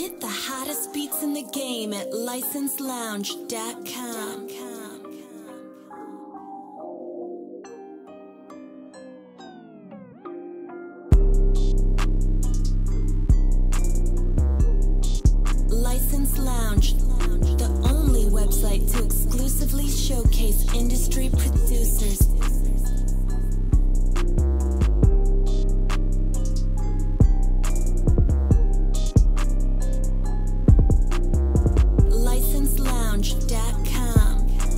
Get the hottest beats in the game at licenselounge.com. License Lounge, the only website to exclusively showcase industry producers. licenselounge.com.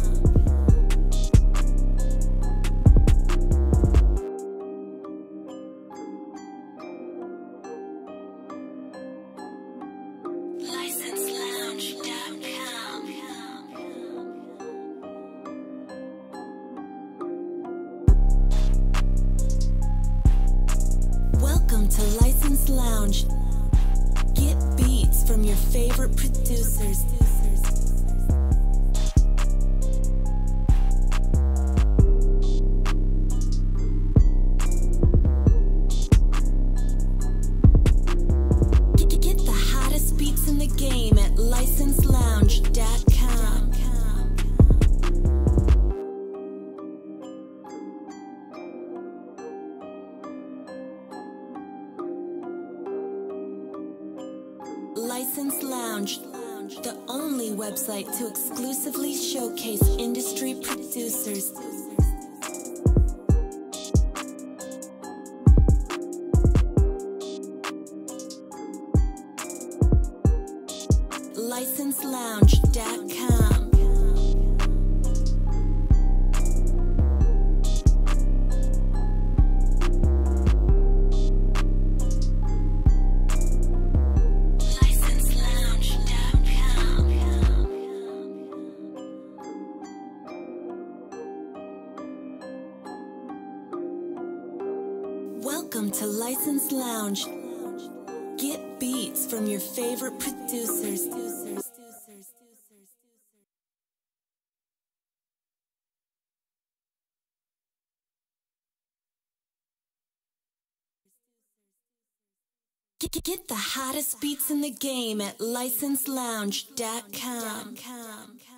Welcome to License Lounge. Get beats from your favorite producers. Get the hottest beats in the game at licenselounge.com. License Lounge, the only website to exclusively showcase industry producers. licenselounge.com. Welcome to License Lounge. Get beats from your favorite producers. Get the hottest beats in the game at licenselounge.com.